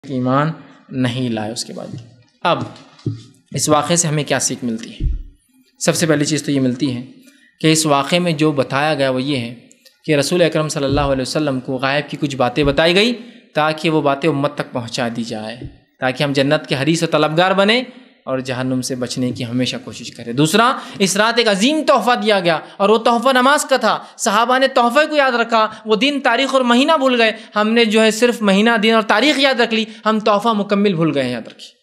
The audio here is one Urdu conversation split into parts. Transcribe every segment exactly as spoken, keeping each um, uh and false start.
ایمان نہیں لائے اس کے بعد۔ اب اس واقعے سے ہمیں کیا سیکھ ملتی ہے؟ سب سے پہلی چیز تو یہ ملتی ہے کہ اس واقعے میں جو بتایا گیا وہ یہ ہے کہ رسول اکرم صلی اللہ علیہ وسلم کو غائب کی کچھ باتیں بتائی گئی تاکہ وہ باتیں امت تک پہنچا دی جائے، تاکہ ہم جنت کے حریص و طلبگار بنیں اور جہنم سے بچنے کی ہمیشہ کوشش کریں۔ دوسرا، اس رات ایک عظیم تحفہ دیا گیا اور وہ تحفہ نماز کا تھا۔ صحابہ نے تحفے کو یاد رکھا، وہ دن، تاریخ اور مہینہ بھول گئے، ہم نے جو ہے صرف مہینہ، دن اور تاریخ یاد رکھ لی، ہم تحفہ مکمل بھول گئے ہیں۔ یاد رکھیے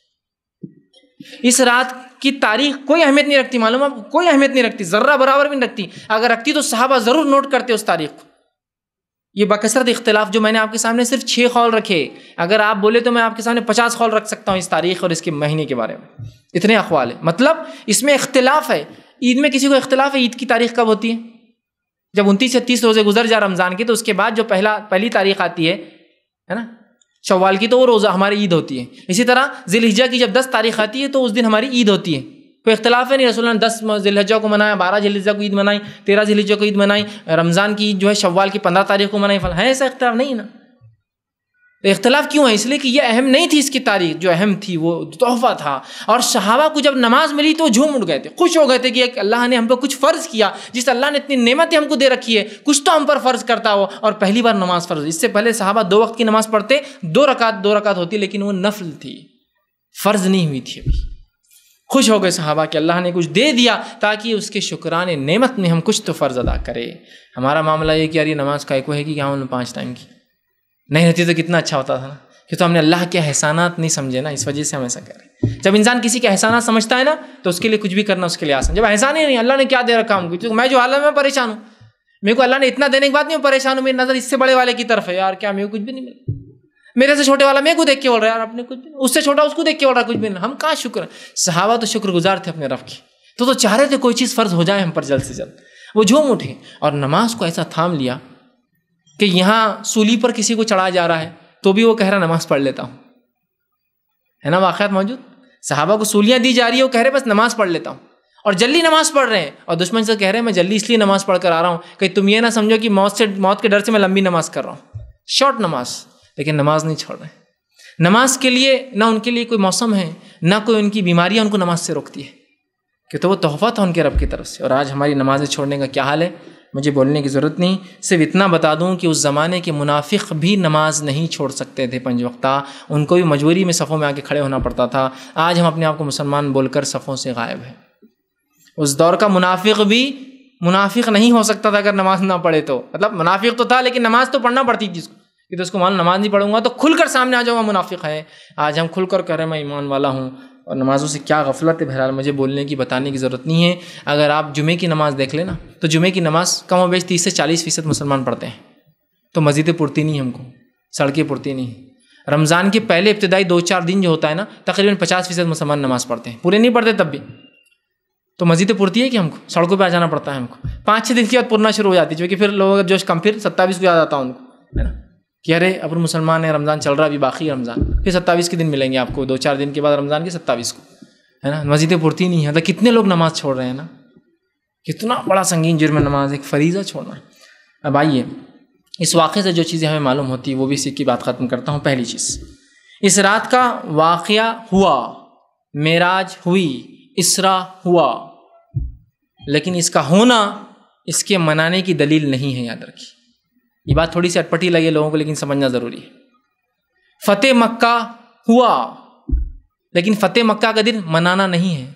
اس رات کی تاریخ کوئی اہمیت نہیں رکھتی، معلوم ہے، کوئی اہمیت نہیں رکھتی، ذرہ برابر بھی نہیں رکھتی۔ اگر رکھتی تو صحابہ ضرور نوٹ کرتے اس تاریخ کو۔ یہ بکثرت اختلاف جو میں نے آپ کے سامنے صرف چھ قول رکھے، اگر آپ بولے تو میں آپ کے سامنے پچاس قول رکھ سکتا ہوں اس تاریخ اور اس کے مہینے کے بارے میں، اتنے اقوال ہیں۔ مطلب اس میں اختلاف ہے۔ عید میں کسی کو اختلاف ہے، عید کی تاریخ کب ہوتی ہے؟ جب انتیس سے تیس روزے گزر جائے رمضان کی تو اس کے بعد جو پہلا پہلی تاریخ آتی ہے ہے نا شوال کی، تو وہ روزہ ہماری عید ہوتی ہے۔ اسی طرح ذی الحجہ کی جب دس تاریخ آتی ہے تو اس دن ہماری عید ہوتی ہے۔ کوئی اختلاف ہے نہیں، رسول اللہ نے دس ذی الحجہ کو منایا، بارہ ذی الحجہ کو عید منائی، تیرہ ذی الحجہ کو عید منائی، رمضان کی عید جو ہے شوال کی پندرہ تاریخ کو منائی، ہے ایسا اختلاف نہیں ہے نا۔ اختلاف کیوں ہے؟ اس لیے کہ یہ اہم نہیں تھی، اس کی تاریخ جو اہم تھی وہ تحفہ تھا۔ اور صحابہ کو جب نماز ملی تو جھوم اٹھ گئے تھے، خوش ہو گئے تھے کہ اللہ نے ہم پہ کچھ فرض کیا، جس اللہ نے اتنی نعمتیں ہم کو دے رکھی ہے، کچھ تو ہم پر فرض کرتا ہو، اور پہلی بار نماز فرض۔ اس سے پہلے صحابہ دو وقت کی نماز پڑھتے، دو رکعت دو رکعت ہوتی، لیکن وہ نفل تھی، فرض نہیں ہوئی تھی ابھی۔ خوش ہو گئے صحابہ کہ اللہ نے کچھ دے دیا تاکہ اس کے شکرانے نعمت میں ہم کچھ تو فرض ادا کرے۔ ہمارا معاملہ یہ کہ یار یہ نماز کا ایک ہے کہ کیا پانچ ٹائم کی نہیں رہتی تو کتنا اچھا ہوتا تھا نا، کہ تو ہم نے اللہ کے احسانات نہیں سمجھے نا، اس وجہ سے ہم ایسا کریں۔ جب انسان کسی کے احسانات سمجھتا ہے نا تو اس کے لیے کچھ بھی کرنا اس کے لیے آسان۔ جب احسان ہی نہیں، اللہ نے کیا دے رکھا ہم کو، میں جو حالت میں پریشان ہوں، میرے کو اللہ نے اتنا دینے کے بعد نہیں پریشان ہوں، میری نظر اس سے بڑے والے کی طرف ہے، یار کیا میرے کو کچھ بھی نہیں ملا، میرے سے چھوٹے والا میرے کو دیکھ کے بول رہا ہے یار اپنے کچھ بھی نہیں، اس سے چھوٹا اس کو دیکھ کے بول رہا ہے کچھ بھی نہیں۔ ہم کہاں شکر ہیں؟ صحابہ تو شکر گزار تھے اپنے رب کی، تو تو چاہ رہے تھے کوئی چیز فرض ہو جائے ہم پر جلد سے جلد۔ وہ جھوم اٹھے اور نماز کو ایسا تھام لیا کہ یہاں سولی پر کسی کو چڑھا جا رہا ہے تو بھی وہ کہہ رہا نماز پڑھ لیتا ہوں، ہے نا واقعات موجود۔ صحابہ کو سولیاں دی جا رہی ہے، وہ کہہ رہے بس نماز پڑھ لیتا ہوں، اور جلدی نماز پڑھ رہے ہیں، اور دشمن سے کہہ رہے ہیں میں جلدی اس لیے نماز پڑھ کر آ رہا ہوں کہ تم یہ نہ سمجھو کہ موت سے موت کے ڈر سے میں لمبی نماز کر رہا ہوں، شارٹ نماز، لیکن نماز نہیں چھوڑ رہے۔ نماز کے لیے نہ ان کے لیے کوئی موسم ہے، نہ کوئی ان کی بیماریاں ان کو نماز سے روکتی ہے، کہ تو وہ تحفہ تھا ان کے رب کی طرف سے۔ اور آج ہماری نمازیں چھوڑنے کا کیا حال ہے؟ مجھے بولنے کی ضرورت نہیں، صرف اتنا بتا دوں کہ اس زمانے کے منافق بھی نماز نہیں چھوڑ سکتے تھے پنج وقتہ، ان کو بھی مجبوری میں صفوں میں آ کے کھڑے ہونا پڑتا تھا۔ آج ہم اپنے آپ کو مسلمان بول کر صفوں سے غائب ہیں۔ اس دور کا منافق بھی منافق نہیں ہو سکتا تھا اگر نماز نہ پڑھے تو، مطلب منافق تو تھا لیکن نماز تو پڑھنا پڑتی تھی اس کو، کہ تو اس کو مان نماز نہیں پڑھوں گا تو کھل کر سامنے آ جاؤں گا منافق ہے۔ آج ہم کھل کر کہہ رہے ہیں میں ایمان والا ہوں، اور نمازوں سے کیا غفلت ہے۔ بہرحال مجھے بولنے کی بتانے کی ضرورت نہیں ہے۔ اگر آپ جمعے کی نماز دیکھ لیں نا تو جمعے کی نماز کم و بیش تیس سے چالیس فیصد مسلمان پڑھتے ہیں، تو مسجدیں پڑتی نہیں ہم کو، سڑکیں پڑتی نہیں۔ رمضان کے پہلے ابتدائی دو چار دن جو ہوتا ہے نا تقریباً پچاس فیصد مسلمان نماز پڑھتے ہیں، پورے نہیں پڑھتے تب بھی، تو مسجدیں پڑتی ہے کہ ہم کو سڑکوں پہ آ جانا پڑتا ہے ہم کو۔ پانچ چھ دن کے بعد پڑھنا شروع ہو جاتی ہے، جو کہ پھر لوگوں کا جوش کم، پھر ستاویس کو یاد آتا ہے ان کو، ہے نا، کہ ارے اپنے مسلمان ہیں، رمضان چل رہا ہے ابھی باقی رمضان، پھر ستاویس کے دن ملیں گے آپ کو، دو چار دن کے بعد رمضان کے ستاویس کو، ہے نا۔ مسجدیں پڑتی نہیں ہیں، تو کتنے لوگ نماز چھوڑ رہے ہیں نا، کتنا بڑا سنگین جرم ہے نماز، ایک فریضہ چھوڑنا۔ اب آئیے اس واقعے سے جو چیزیں ہمیں معلوم ہوتی ہیں وہ بھی اسی کی بات ختم کرتا ہوں۔ پہلی چیز، اس رات کا واقعہ ہوا، معراج ہوئی، اسراء ہوا، لیکن اس کا ہونا اس کے منانے کی دلیل نہیں ہے، یاد رکھیے۔ یہ بات تھوڑی سی اٹپٹی لگے لوگوں کو، لیکن سمجھنا ضروری ہے۔ فتح مکہ ہوا، لیکن فتح مکہ کا دن منانا نہیں ہے۔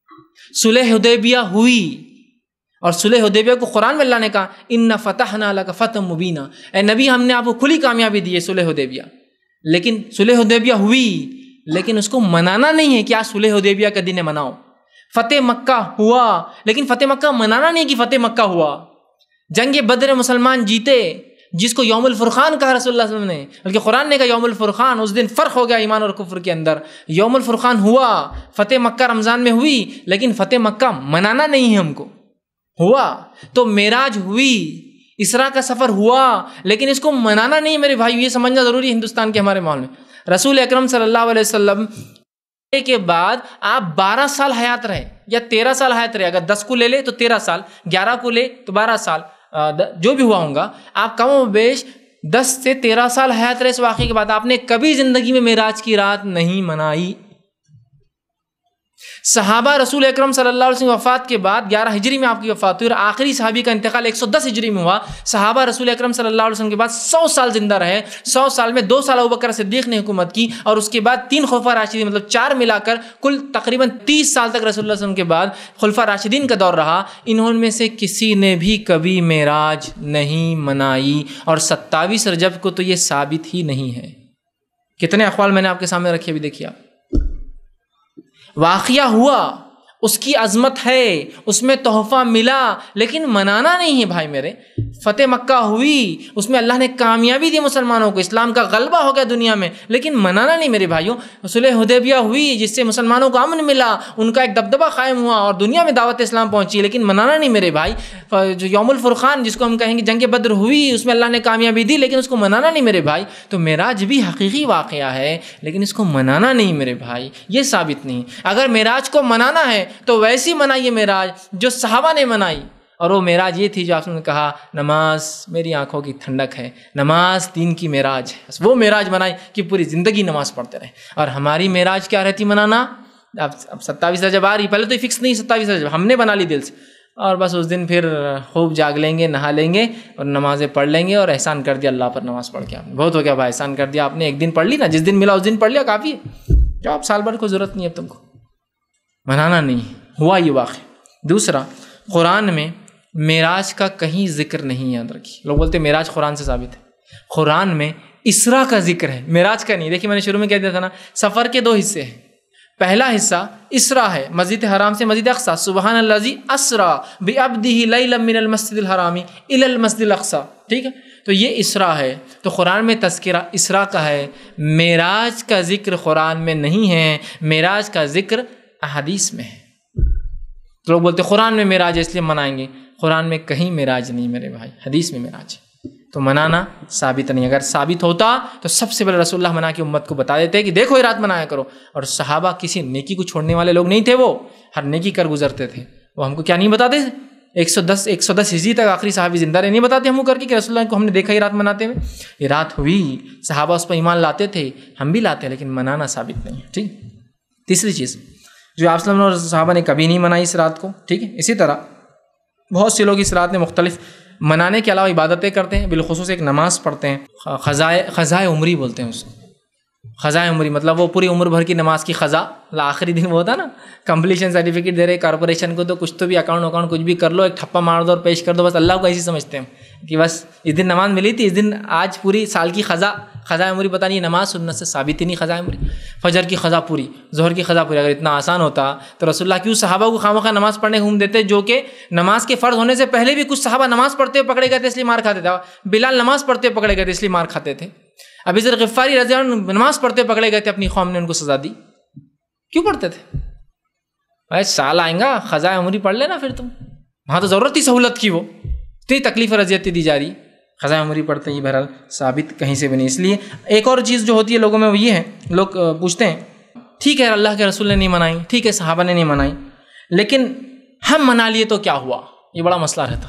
صلح حدیبیہ ہوئی، اور صلح حدیبیہ کو قرآن میں اللہ نے کہا ان فتحنا لک فتحا مبینا، اے نبی ہم نے آپ کو کھلی کامیابی دی ہے صلح حدیبیہ، لیکن صلح حدیبیہ ہوئی لیکن اس کو منانا نہیں ہے کہ آج صلح حدیبیہ کا دن ہے مناؤ۔ فتح مکہ ہوا، لیکن فتح مکہ منانا نہیں کہ فتح مکہ ہوا۔ جنگ بدر مسلمان جیتے، جس کو یوم الفرقان کہا رسول اللہ صلی اللہ علیہ وسلم نے، بلکہ قرآن نے کہا یوم الفرقان، اس دن فرق ہو گیا ایمان اور کفر کے اندر۔ یوم الفرقان ہوا، فتح مکہ رمضان میں ہوئی، لیکن فتح مکہ منانا نہیں ہے ہم کو، ہوا۔ تو معراج ہوئی، اسراء کا سفر ہوا، لیکن اس کو منانا نہیں ہے میرے بھائی، یہ سمجھنا ضروری ہے ہندوستان کے ہمارے ماحول میں۔ رسول اکرم صلی اللہ علیہ وسلم کے بعد آپ بارہ سال حیات رہے یا تیرہ سال حیات رہے، اگر دس کو لے لے تو تیرہ سال، گیارہ کو لے تو بارہ سال، جو بھی ہوا ہوں گا، آپ کم و بیش دس سے تیرہ سال حیات رہے اس واقعے کے بعد آپ نے کبھی زندگی میں معراج کی رات نہیں منائی۔ صحابہ رسول اکرم صلی اللہ علیہ وسلم کی وفات کے بعد گیارہ ہجری میں آپ کی وفات ہوئی اور آخری صحابی کا انتقال ایک سو دس ہجری میں ہوا۔ صحابہ رسول اکرم صلی اللہ علیہ وسلم کے بعد سو سال زندہ رہے، سو سال میں دو سال ابوبکر صدیق نے حکومت کی اور اس کے بعد تین خلفاء راشدین مطلب چار ملا کر کل تقریباً تیس سال تک رسول اللہ صلی اللہ علیہ وسلم کے بعد خلفاء راشدین کا دور رہا۔ انہوں میں سے کسی نے بھی کبھی معراج نہیں منائی اور ستائیس رجب کو تو یہ ثابت ہی نہیں ہے۔ کتنے اقوال میں نے آپ کے سامنے رکھے، ابھی دیکھیے آپ۔ واقعہ ہوا، اس کی عظمت ہے، اس میں تحفہ ملا، لیکن منانا نہیں ہے بھائی میرے۔ فتح مکہ ہوئی، اس میں اللہ نے کامیابی دی مسلمانوں کو، اسلام کا غلبہ ہو گیا دنیا میں، لیکن منانا نہیں میرے بھائیوں۔ صلح حدیبیہ ہوئی جس سے مسلمانوں کو امن ملا، ان کا ایک دبدبہ قائم ہوا اور دنیا میں دعوت اسلام پہنچی، لیکن منانا نہیں میرے بھائی۔ جو یوم الفرقان جس کو ہم کہیں گے جنگ بدر ہوئی، اس میں اللہ نے کامیابی دی، لیکن اس کو منانا نہیں میرے بھائی۔ تو معراج بھی حقیقی واقعہ ہے لیکن اس کو منانا نہیں میرے بھائی، یہ ثابت نہیں۔ اگر معراج کو منانا ہے تو ویسی منائیے معراج جو صحابہ نے منائی، اور وہ معراج یہ تھی جو آپ نے کہا نماز میری آنکھوں کی ٹھنڈک ہے، نماز دین کی معراج ہے، وہ معراج منائی کہ پوری زندگی نماز پڑھتے رہے۔ اور ہماری معراج کیا رہتی منانا؟ اب اب ستائیس رجب آ رہی، پہلے تو فکس نہیں ستائیس رجب، ہم نے بنا لی دل سے، اور بس اس دن پھر خوب جاگ لیں گے، نہا لیں گے اور نمازیں پڑھ لیں گے، اور احسان کر دیا اللہ پر نماز پڑھ کے، آپ نے بہت ہو گیا بھائی، احسان کر دیا آپ نے، ایک دن پڑھ لی نا، جس دن ملا اس دن پڑھ لیا کافی ہے، جو آپ سال بھر کو ضرورت نہیں ہے تم کو۔ منانا نہیں ہوا یہ واقعہ۔ دوسرا، قرآن میں معراج کا کہیں ذکر نہیں، یاد رکھیے۔ لوگ بولتے ہیں معراج قرآن سے ثابت ہے، قرآن میں اسراء کا ذکر ہے، معراج کا نہیں۔ دیکھیے میں نے شروع میں کہہ دیا تھا نا، سفر کے دو حصے ہیں، پہلا حصہ اسراء ہے، مسجد حرام سے مسجد اقصیٰ، سبحان الذی اسریٰ بعبدہ لیلا من المسجد الحرام الی المسجد الاقصیٰ، ٹھیک ہے، تو یہ اسراء ہے۔ تو قرآن میں تذکرہ اسراء کا ہے، معراج کا ذکر قرآن میں نہیں ہے، معراج کا ذکر احادیث میں ہے۔ تو لوگ بولتے قرآن میں معراج ہے اس لیے منائیں گے، قرآن میں کہیں معراج نہیں میرے بھائی، حدیث میں معراج ہے، تو منانا ثابت نہیں۔ اگر ثابت ہوتا تو سب سے پہلے رسول اللہ منا کے امت کو بتا دیتے کہ دیکھو یہ رات منایا کرو، اور صحابہ کسی نیکی کو چھوڑنے والے لوگ نہیں تھے، وہ ہر نیکی کر گزرتے تھے۔ وہ ہم کو کیا نہیں بتاتے؟ ایک سو دس ایک سو دس ہجری تک آخری صحابی زندہ رہے، نہیں بتاتے ہم کو کر کے کہ رسول اللہ کو ہم نے دیکھا یہ رات مناتے ہوئے، یہ رات ہوئی، صحابہ اس پر ایمان لاتے تھے، ہم بھی لاتے ہیں، لیکن منانا ثابت نہیں ہے، ٹھیک۔ تیسری چیز جو آپ صلی اللہ علیہ وسلم اور صحابہ نے کبھی نہیں منائی اس رات کو، ٹھیک ہے۔ اسی طرح بہت سے لوگ اس رات میں مختلف منانے کے علاوہ عبادتیں کرتے ہیں، بالخصوص ایک نماز پڑھتے ہیں، قضائے قضائے عمری بولتے ہیں اس کو، قضائے عمری مطلب وہ پوری عمر بھر کی نماز کی قضا، آخری دن وہ ہوتا نا کمپلیشن سرٹیفکیٹ دے رہے کارپوریشن کو، تو کچھ تو بھی اکاؤنٹ اکاؤنٹ کچھ بھی کر لو، ایک ٹھپا مار دو اور پیش کر دو، بس اللہ کو ایسی سمجھتے ہیں کہ بس اس دن نماز ملی تھی، اس دن آج پوری سال کی قضا قضائے عمری پتہ نہیں، نماز سنت سے ثابت ہی نہیں قضائے عمری، فجر کی قضا پوری، ظہر کی قضا پوری۔ اگر اتنا آسان ہوتا تو رسول اللہ کیوں صحابہ کو خواہ مخواہ نماز پڑھنے گھوم دیتے، جو کہ نماز کے فرض ہونے سے پہلے بھی کچھ صحابہ نماز پڑھتے ہوئے پکڑے گئے تھے اس لیے مار کھاتے تھے، بلال نماز پڑھتے ہوئے پکڑے گئے تھے اس لیے مار کھاتے تھے، ابی ذر غفاری رضی اللہ عنہ نماز پڑھتے ہوئے پکڑے گئے تھے، اپنی قوم نے ان کو سزا دی، کیوں پڑھتے تھے؟ بھائی سال آئیں گا قضائے عمری پڑھ لینا پھر تم، وہاں تو ضرورت تھی سہولت کی، وہ اتنی تکلیف رضیت دی جا رہی، قضائے عمری پڑھتے ہیں، یہ بہرحال ثابت کہیں سے بھی نہیں۔ اس لیے ایک اور چیز جو ہوتی ہے لوگوں میں وہ یہ ہے، لوگ پوچھتے ہیں ٹھیک ہے اللہ کے رسول نے نہیں منائی، ٹھیک ہے صحابہ نے نہیں منائی، لیکن ہم منا لیے تو کیا ہوا؟ یہ بڑا مسئلہ رہتا،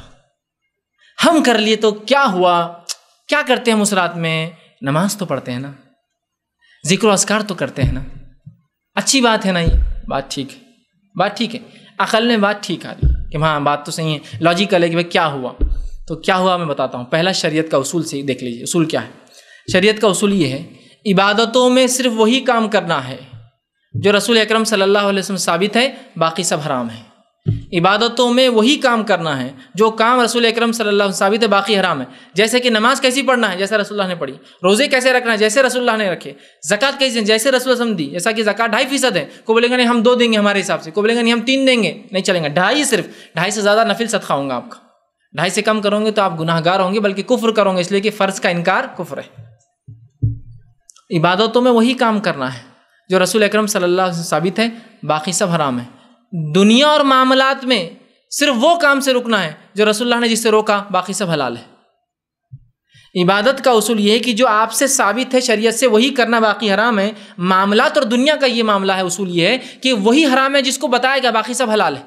ہم کر لیے تو کیا ہوا؟ کیا کرتے ہیں ہم اس رات میں؟ نماز تو پڑھتے ہیں نا، ذکر و اذکار تو کرتے ہیں نا، اچھی بات ہے نا، یہ بات ٹھیک ہے، بات ٹھیک ہے، عقل میں بات ٹھیک آ رہی کہ ہاں بات تو صحیح ہے، لاجیکل ہے کہ بھائی کیا ہوا؟ تو کیا ہوا میں بتاتا ہوں۔ پہلا شریعت کا اصول سے دیکھ لیجیے، اصول کیا ہے؟ شریعت کا اصول یہ ہے، عبادتوں میں صرف وہی کام کرنا ہے جو رسول اکرم صلی اللہ علیہ وسلم ثابت ہے، باقی سب حرام ہے۔ عبادتوں میں وہی کام کرنا ہے جو کام رسول اکرم صلی اللہ علیہ وسلم ثابت ہے، باقی حرام ہے۔ جیسے کہ نماز کیسی پڑھنا ہے؟ جیسے رسول اللہ نے پڑھی۔ روزے کیسے رکھنا ہے؟ جیسے رسول اللہ نے رکھے۔ زکوٰۃ کیسے؟ جیسے رسول اللہ نے دی۔ جیسا کہ زکوٰۃ ڈھائی فیصد ہے، کو بولے گا نہیں ہم دو دیں گے ہمارے حساب سے، کو بولے گا نہیں ہم تین دیں گے، نہیں چلیں گا، ڈھائی، صرف ڈھائی سے زیادہ نفل صدقہ ہوں گا آپ کا، ڈھائی سے کم کرو گے تو آپ گناہ گار ہوں گے، بلکہ کفر کرو گے، اس لیے کہ فرض کا انکار کفر ہے۔ عبادتوں میں وہی کام کرنا ہے جو رسول اکرم صلی اللہ علیہ وسلم ثابت ہے، باقی سب حرام ہے۔ دنیا اور معاملات میں صرف وہ کام سے رکنا ہے جو رسول اللہ نے جس سے روکا، باقی سب حلال ہے۔ عبادت کا اصول یہ ہے کہ جو آپ سے ثابت ہے شریعت سے وہی کرنا، باقی حرام ہے۔ معاملات اور دنیا کا یہ معاملہ ہے، اصول یہ ہے کہ وہی حرام ہے جس کو بتایا گیا، باقی سب حلال ہے۔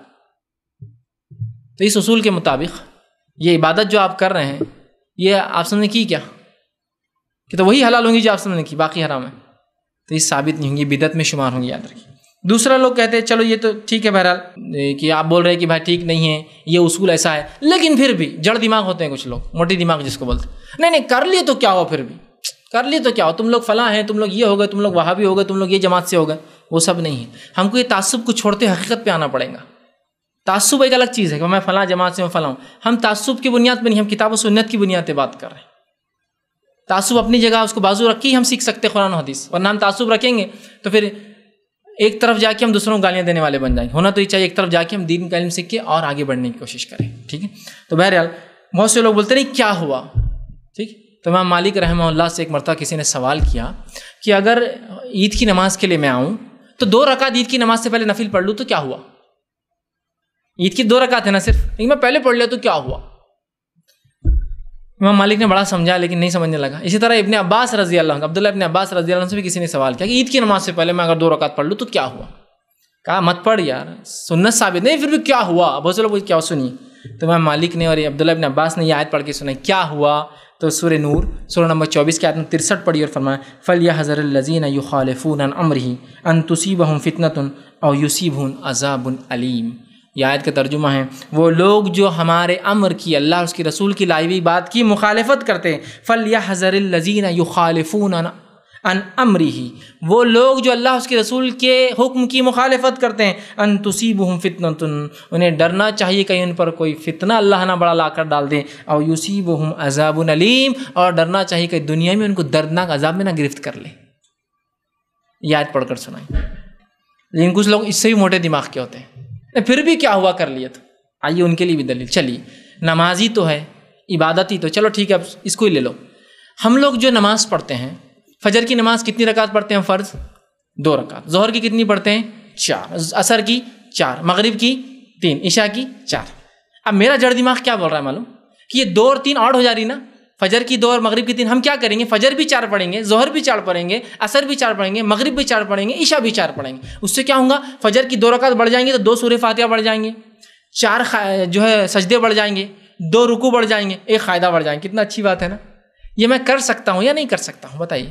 تو اس اصول کے مطابق یہ عبادت جو آپ کر رہے ہیں، یہ آپ سمجھیں کی کیا؟ کہ تو وہی حلال ہوں گی جو آپ نے کی، باقی حرام ہے، تو یہ ثابت نہیں ہوں گی، بدعت میں شمار ہوں گی، یاد رکھیے۔ دوسرا لوگ کہتے ہیں چلو یہ تو ٹھیک ہے بہرحال کہ آپ بول رہے ہیں کہ بھائی ٹھیک نہیں ہے، یہ اصول ایسا ہے، لیکن پھر بھی جڑ دماغ ہوتے ہیں کچھ لوگ، موٹی دماغ جس کو بولتے ہیں، نہیں نہیں کر لیے تو کیا ہو، پھر بھی کر لیے تو کیا ہو، تم لوگ فلاں ہیں، تم لوگ یہ ہو گئے، تم لوگ وہابی ہو گئے، تم لوگ یہ جماعت سے ہو گئے، وہ سب نہیں ہے۔ ہم کو یہ تعصب کو چھوڑتے حقیقت پہ آنا پڑے گا۔ تعصب ایک الگ چیز ہے کہ میں فلاں جماعت سے میں فلاں ہوں، ہم تعصب کی بنیاد پہ نہیں، ہم کتاب و سنت کی بنیاد پہ بات کر رہے ہیں۔ تعصب اپنی جگہ اس کو بازو رکھی ہم سیکھ سکتے قرآن و حدیث، ورنہ ہم تعصب رکھیں گے تو پھر ایک طرف جا کے ہم دوسروں کو گالیاں دینے والے بن جائیں گے۔ ہونا تو یہ چاہیے ایک طرف جا کے ہم دین کا علم سیکھ کے اور آگے بڑھنے کی کوشش کریں، ٹھیک ہے۔ تو بہرحال بہت سے لوگ بولتے نہیں کیا ہوا، ٹھیک۔ تو امام مالک رحمہ اللہ سے ایک مرتبہ کسی نے سوال کیا کہ اگر عید کی نماز کے لیے میں آؤں تو دو رکعت عید کی نماز سے پہلے نفل پڑھ لوں تو کیا ہوا؟ عید کی دو رکعت ہے نا صرف، لیکن میں پہلے پڑھ لیا تو کیا ہوا؟ امام مالک نے بڑا سمجھا لیکن نہیں سمجھنے لگا۔ اسی طرح ابن عباس رضی اللہ عنہ، عبداللہ ابن عباس رضی اللہ عنہ سے بھی کسی نے سوال کیا کہ عید کی نماز سے پہلے میں اگر دو رکعت پڑھ لوں تو کیا ہوا؟ کہا مت پڑھ یار، سنت ثابت نہیں، پھر بھی کیا ہوا؟ بہت سے لوگ کیا سنیے، تو امام مالک نے اور عبداللہ ابن عباس نے یہ آیت پڑھ کے سنائی کیا ہوا، تو سورہ نور سورہ نمبر چوبیس کے آیت نمبر ترسٹھ پڑھی اور فرمایا فَلْيَحْذَرِ الَّذِينَ يُخَالِفُونَ عَنْ أَمْرِهِ أَن تُصِيبَهُمْ فِتْنَةٌ أَوْ يُصِيبَهُمْ عَذَابٌ أَلِيمٌ۔ یہ آیت کا ترجمہ ہے وہ لوگ جو ہمارے امر کی، اللہ اور اس کے رسول کی لائی ہوئی بات کی مخالفت کرتے ہیں، فَلْيَحْذَرِ الَّذِينَ يُخَالِفُونَ عَنْ أَمْرِهِ، وہ لوگ جو اللہ اور اس کے رسول کے حکم کی مخالفت کرتے ہیں، أَن تُصِيبَهُمْ فِتْنَةٌ، انہیں ڈرنا چاہیے کہیں ان پر کوئی فتنہ اللہ نہ بڑا لا کر ڈال دیں، أَوْ يُصِيبَهُمْ عَذَابٌ أَلِيمٌ، اور ڈرنا چاہیے کہ دنیا میں ان کو دردناک عذاب میں نہ گرفت کر لے۔ یہ آیت پڑھ کر سنائیں۔ لیکن کچھ لوگ اس سے بھی موٹے دماغ کے ہوتے ہیں، پھر بھی کیا ہوا کر لیے تو آئیے ان کے لیے بھی دلیل۔ چلیے نمازی تو ہے، عبادت ہی تو، چلو ٹھیک ہے اب اس کو ہی لے لو۔ ہم لوگ جو نماز پڑھتے ہیں، فجر کی نماز کتنی رکعت پڑھتے ہیں فرض؟ دو رکعت۔ ظہر کی کتنی پڑھتے ہیں؟ چار۔ عصر کی چار، مغرب کی تین، عشاء کی چار۔ اب میرا جڑ دماغ کیا بول رہا ہے معلوم کہ یہ دو اور تین آڑ ہو جا رہی نا، فجر کی دو اور مغرب کی تین، ہم کیا کریں گے؟ فجر بھی چار پڑھیں گے، ظہر بھی چار پڑھیں گے، عصر بھی چار پڑھیں گے، مغرب بھی چار پڑھیں گے، عشاء بھی چار پڑھیں گے۔ اس سے کیا ہوگا؟ فجر کی دو رکعت بڑھ جائیں گے تو دو سورہ فاتحہ بڑھ جائیں گے، چار جو ہے سجدے بڑھ جائیں گے، دو رکوع بڑھ جائیں گے، ایک قاعدہ بڑھ جائیں گے۔ کتنا اچھی بات ہے نا؟ یہ میں کر سکتا ہوں یا نہیں کر سکتا ہوں؟ بتائیے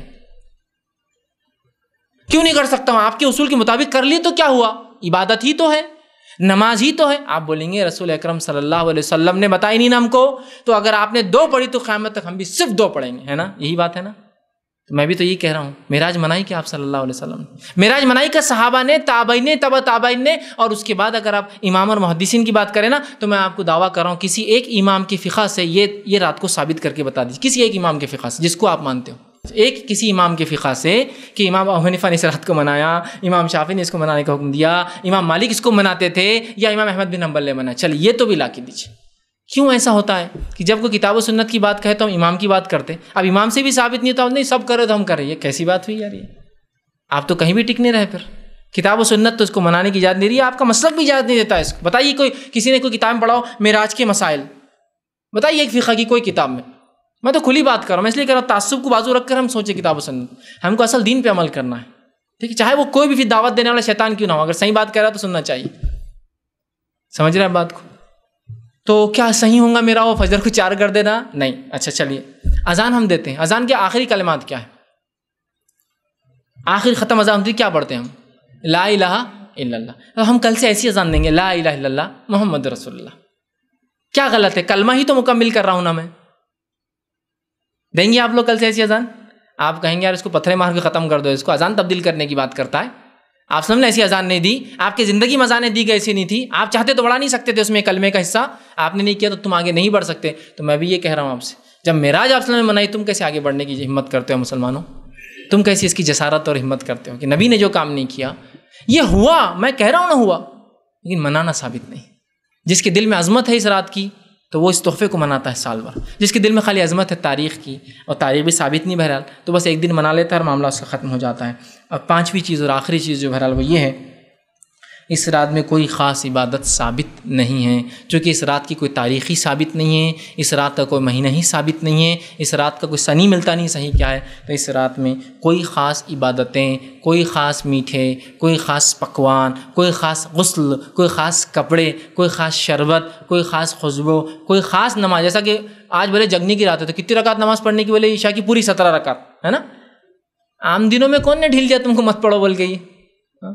کیوں نہیں کر سکتا ہوں؟ آپ کے اصول کے مطابق کر لیے تو کیا ہوا؟ عبادت ہی تو ہے، نماز ہی تو ہے۔ آپ بولیں گے رسول اکرم صلی اللہ علیہ وسلم نے بتائی نہیں نا ہم کو، تو اگر آپ نے دو پڑھی تو قیامت تک ہم بھی صرف دو پڑھیں گے، ہے نا؟ یہی بات ہے نا؟ تو میں بھی تو یہی کہہ رہا ہوں، معراج منائی کہ آپ صلی اللہ علیہ وسلم نے معراج منائی کا صحابہ نے، تابعین نے، تبع تابعین نے، اور اس کے بعد اگر آپ امام اور محدثین کی بات کریں نا تو میں آپ کو دعویٰ کر رہا ہوں کسی ایک امام کے فقہ سے یہ یہ رات کو ثابت کر کے بتا دیجیے، کسی ایک امام کے فقہ سے جس کو آپ مانتے ہو، ایک کسی امام کے فقہ سے کہ امام ابو حنیفہ نے اس رات کو منایا، امام شافعی نے اس کو منانے کا حکم دیا، امام مالک اس کو مناتے تھے، یا امام احمد بن حنبل نے منایا، چلیے یہ تو بھی لا کے دیجیے۔ کیوں ایسا ہوتا ہے کہ جب کوئی کتاب و سنت کی بات کہے تو ہم امام کی بات کرتے، اب امام سے بھی ثابت نہیں ہوتا، نہیں سب کرے تو ہم کریں، یہ کیسی بات ہوئی یار؟ یہ آپ تو کہیں بھی ٹک نہیں رہے، پھر کتاب و سنت تو اس کو منانے کی اجازت نہیں رہی ہے، آپ کا مسلک بھی اجازت نہیں دیتا ہے اس کو۔ بتائیے کوئی کسی نے کوئی کتاب میں پڑھاؤ معراج کے مسائل، بتائیے ایک فقہ کی کوئی کتاب میں، میں تو کھلی بات کر رہا ہوں، میں اس لیے کہہ رہا ہوں تعصب کو بازو رکھ کر ہم سوچیں کتاب و سنت، ہم کو اصل دین پہ عمل کرنا ہے، ٹھیک ہے؟ چاہے وہ کوئی بھی پھر دعوت دینے والا شیطان کیوں نہ ہو، اگر صحیح بات کہہ رہا ہے تو سننا چاہیے۔ سمجھ رہے ہیں بات کو؟ تو کیا صحیح ہوں گا میرا وہ فجر کو چار کر دینا؟ نہیں۔ اچھا چلیے اذان ہم دیتے ہیں، اذان کے آخری کلمات کیا ہے؟ آخری ختم اذان ہوتی کیا پڑھتے ہیں ہم؟ لا الہ الا اللہ۔ تو ہم کل سے ایسی اذان دیں گے، لا الہ الا اللہ محمد رسول اللہ۔ کیا غلط ہے؟ کلمہ ہی تو مکمل کر رہا ہوں نا میں۔ دیں گے آپ لوگ کل سے ایسی اذان؟ آپ کہیں گے یار اس کو پتھرے مار کے ختم کر دو، اس کو اذان تبدیل کرنے کی بات کرتا ہے۔ آپ سب نے ایسی اذان نہیں دی، آپ کی زندگی میں اذانیں دی گئی ایسی نہیں تھی، آپ چاہتے تو بڑھا نہیں سکتے تھے اس میں کلمے کا حصہ، آپ نے نہیں کیا تو تم آگے نہیں بڑھ سکتے۔ تو میں بھی یہ کہہ رہا ہوں آپ سے، جب معراج آپ نے منائی تم کیسے آگے بڑھنے کی ہمت کرتے ہو مسلمانوں؟ تم کیسی اس کی جسارت اور ہمت کرتے ہو کہ نبی نے جو کام نہیں کیا؟ یہ ہوا، میں کہہ رہا ہوں نہ ہوا، لیکن منانا ثابت نہیں۔ جس کے دل میں عظمت ہے اس رات کی تو وہ اس تحفے کو مناتا ہے سال بھر، جس کے دل میں خالی عظمت ہے تاریخ کی اور تاریخ بھی ثابت نہیں بہرحال، تو بس ایک دن منا لیتا ہے اور معاملہ اس کا ختم ہو جاتا ہے۔ اور پانچویں چیز اور آخری چیز جو بہرحال وہ یہ ہے، اس رات میں کوئی خاص عبادت ثابت نہیں ہے، چونکہ اس رات کی کوئی تاریخی ثابت نہیں ہے، اس رات کا کوئی مہینہ ہی ثابت نہیں ہے، اس رات کا کوئی سنی ملتا نہیں صحیح کیا ہے، تو اس رات میں کوئی خاص عبادتیں، کوئی خاص میٹھے، کوئی خاص پکوان، کوئی خاص غسل، کوئی خاص کپڑے، کوئی خاص شربت، کوئی خاص خوشبو، کوئی خاص نماز، جیسا کہ آج بولے جگنے کی رات ہے تو کتنی رکعت نماز پڑھنے کی، بولے عشاء کی پوری سترہ رکعت، ہے نا. عام دنوں میں کون نے ڈھیل دیا تم کو مت پڑھو بول کے؟ یہ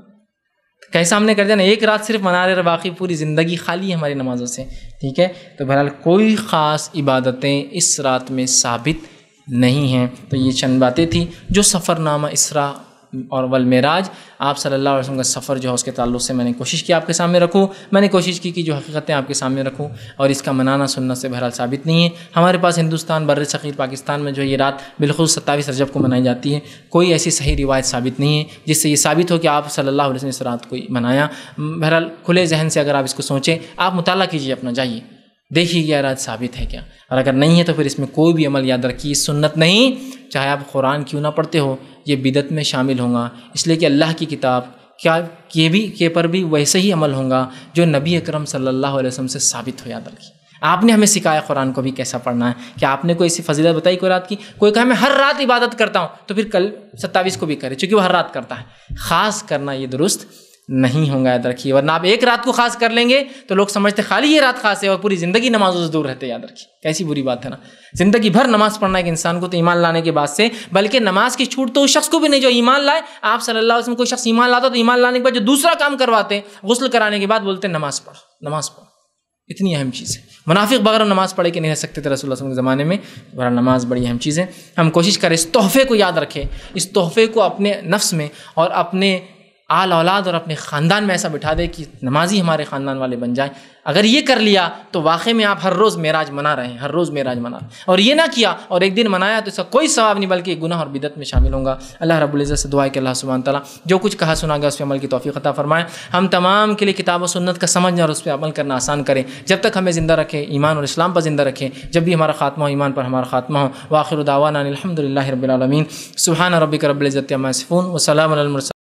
کیسا ہم نے کر دیا نا, ایک رات صرف منا رہے, باقی پوری زندگی خالی ہے ہماری نمازوں سے. ٹھیک ہے, تو بہرحال کوئی خاص عبادتیں اس رات میں ثابت نہیں ہیں. تو یہ چند باتیں تھیں جو سفر نامہ اسرا اور والمعراج آپ صلی اللہ علیہ وسلم کا سفر جو ہے اس کے تعلق سے میں نے کوشش کی آپ کے سامنے رکھوں. میں نے کوشش کی کہ جو حقیقتیں آپ کے سامنے رکھوں, اور اس کا منانا سننا سے بہرحال ثابت نہیں ہے. ہمارے پاس ہندوستان بر صغیر پاکستان میں جو یہ رات بالخصوص ستائیس رجب کو منائی جاتی ہے, کوئی ایسی صحیح روایت ثابت نہیں ہے جس سے یہ ثابت ہو کہ آپ صلی اللہ علیہ وسلم نے اس رات کو منایا. بہرحال کھلے ذہن سے اگر آپ اس کو سوچیں, آپ مطالعہ کیجیے اپنا, جائیے دیکھیے یہ رات ثابت ہے کیا, اور اگر نہیں ہے تو پھر اس میں کوئی بھی عمل یاد رکھیے سنت نہیں, چاہے آپ قرآن کیوں نہ پڑھتے ہو, یہ بدعت میں شامل ہوں گا. اس لیے کہ اللہ کی کتاب کیا کے بھی کے پر بھی ویسے ہی عمل ہوں گا جو نبی اکرم صلی اللہ علیہ وسلم سے ثابت ہو. یاد رکھیے, آپ نے ہمیں سکھایا قرآن کو بھی کیسا پڑھنا ہے. کہ آپ نے کوئی ایسی فضیلت بتائی کوئی رات کی, کوئی کہا میں ہر رات عبادت کرتا ہوں, تو پھر کل ستائیس کو بھی کرے, چونکہ وہ ہر رات کرتا ہے. خاص کرنا یہ درست نہیں ہوں گا, یاد رکھیے. ورنہ آپ ایک رات کو خاص کر لیں گے تو لوگ سمجھتے خالی یہ رات خاص ہے اور پوری زندگی نمازوں سے دور رہتے. یاد رکھیے کیسی بری بات ہے نا. زندگی بھر نماز پڑھنا ہے کہ انسان کو, تو ایمان لانے کے بعد سے, بلکہ نماز کی چھوٹ تو اس شخص کو بھی نہیں جو ایمان لائے. آپ صلی اللہ علیہ وسلم کوئی شخص ایمان لاتا تو ایمان لانے کے بعد جو دوسرا کام کرواتے ہیں غسل کرانے کے بعد بولتے ہیں نماز پڑھ نماز پڑھ. اتنی اہم چیز ہے. منافق بغیر نماز پڑھے کہ نہیں رہ سکتے تھے رسول اللہ صلی اللہ علیہ وسلم کے زمانے میں. بہرحال نماز بڑی اہم چیز ہے. ہم کوشش کریں اس تحفے کو یاد رکھیں, اس تحفے کو اپنے نفس میں اور اپنے آل اولاد اور اپنے خاندان میں ایسا بٹھا دے کہ نمازی ہمارے خاندان والے بن جائیں. اگر یہ کر لیا تو واقعی میں آپ ہر روز معراج منا رہے ہیں, ہر روز معراج منا رہے ہیں. اور یہ نہ کیا اور ایک دن منایا تو اس کا کوئی ثواب نہیں بلکہ گناہ اور بدعت میں شامل ہوں گا. اللہ رب العزت سے دعا ہے کہ اللہ سبحانہ تعالیٰ جو کچھ کہا سنا گیا اس پہ عمل کی توفیق عطا فرمائے. ہم تمام کے لیے کتاب و سنت کا سمجھنا اور اس پہ عمل کرنا آسان کریں. جب تک ہمیں زندہ رکھے ایمان اور اسلام پر زندہ رکھیں, جب بھی ہمارا خاتمہ ہو ایمان پر ہمارا خاتمہ ہو. وآخر دعوانا الحمد للہ رب العالمین. سبحان ربک رب العزت عما یصفون وسلام علی المرسلین.